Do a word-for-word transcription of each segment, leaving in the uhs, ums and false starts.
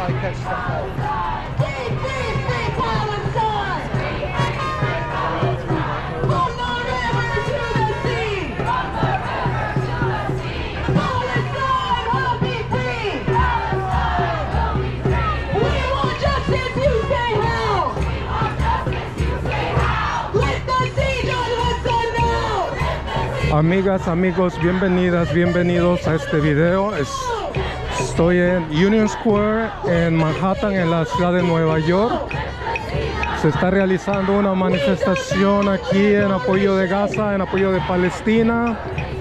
Amigas, amigos, bienvenidas, bienvenidos a este video. Es, estoy en Union Square en Manhattan, en la ciudad de Nueva York. Se está realizando una manifestación aquí en apoyo de Gaza, en apoyo de Palestina.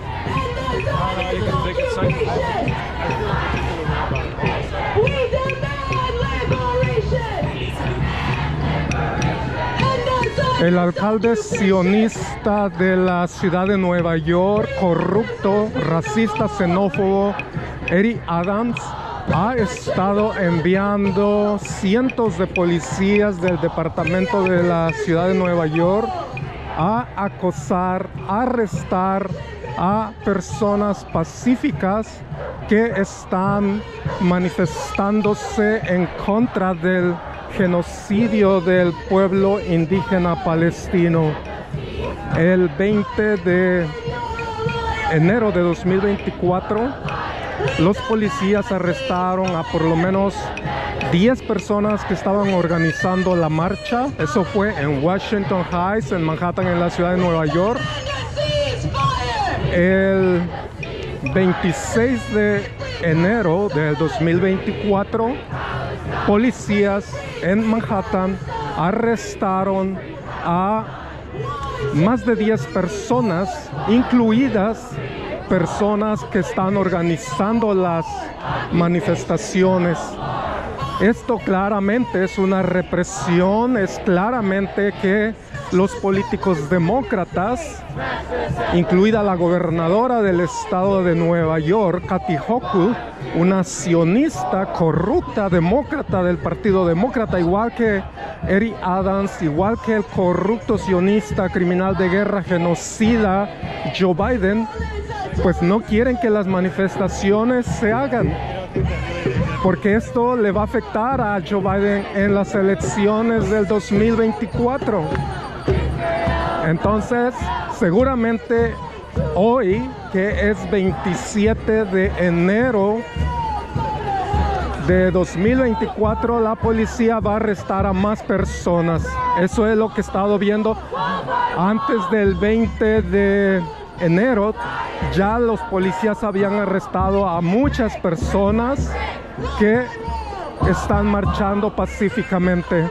El alcalde sionista de la ciudad de Nueva York, corrupto, racista, xenófobo, Eric Adams, ha estado enviando cientos de policías del departamento de la ciudad de Nueva York a acosar, a arrestar a personas pacíficas que están manifestándose en contra del genocidio del pueblo indígena palestino. El veinte de enero de dos mil veinticuatro, los policías arrestaron a por lo menos diez personas que estaban organizando la marcha. Eso fue en Washington Heights, en Manhattan, en la ciudad de Nueva York. El veintiséis de enero del dos mil veinticuatro, policías en Manhattan arrestaron a más de diez personas, incluidas personas que están organizando las manifestaciones. Esto claramente es una represión, es claramente que los políticos demócratas, incluida la gobernadora del estado de Nueva York, Kathy Hochul, una sionista corrupta demócrata del Partido Demócrata, igual que Eric Adams, igual que el corrupto sionista, criminal de guerra, genocida Joe Biden, pues no quieren que las manifestaciones se hagan, porque esto le va a afectar a Joe Biden en las elecciones del dos mil veinticuatro. Entonces, seguramente hoy, que es veintisiete de enero de dos mil veinticuatro, la policía va a arrestar a más personas. Eso es lo que he estado viendo. Antes del veinte de enero, ya los policías habían arrestado a muchas personas que están marchando pacíficamente.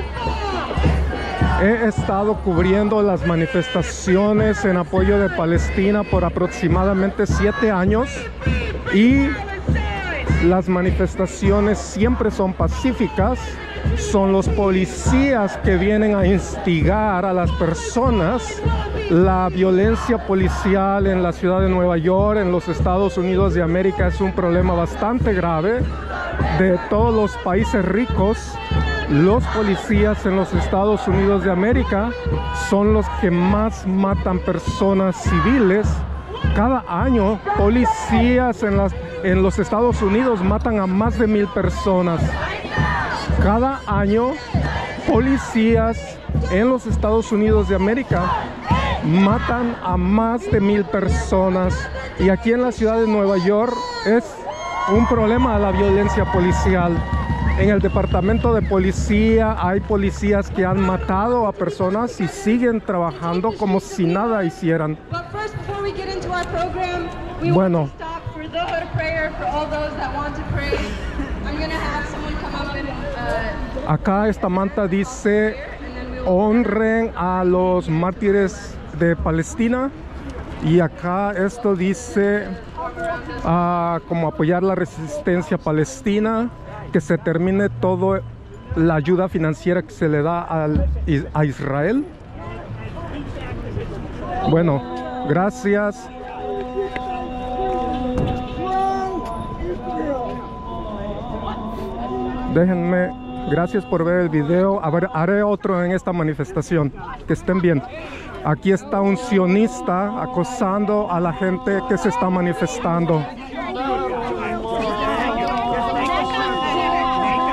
He estado cubriendo las manifestaciones en apoyo de Palestina por aproximadamente siete años y las manifestaciones siempre son pacíficas. Son los policías que vienen a instigar a las personas. La violencia policial en la ciudad de Nueva York, en los Estados Unidos de América, es un problema bastante grave. De todos los países ricos, los policías en los Estados Unidos de América son los que más matan personas civiles. Cada año, policías en, las, en los Estados Unidos matan a más de mil personas. Cada año, policías en los Estados Unidos de América matan a más de mil personas. Y aquí en la ciudad de Nueva York es un problema la violencia policial. En el departamento de policía hay policías que han matado a personas y siguen trabajando como si nada hicieran. Bueno, acá esta manta dice: honren a los mártires de Palestina. Y acá esto dice uh, como apoyar la resistencia palestina, que se termine toda la ayuda financiera que se le da al, a Israel. Bueno, gracias. Déjenme, gracias por ver el video. A ver, haré otro en esta manifestación. Que estén bien. Aquí está un sionista acosando a la gente que se está manifestando.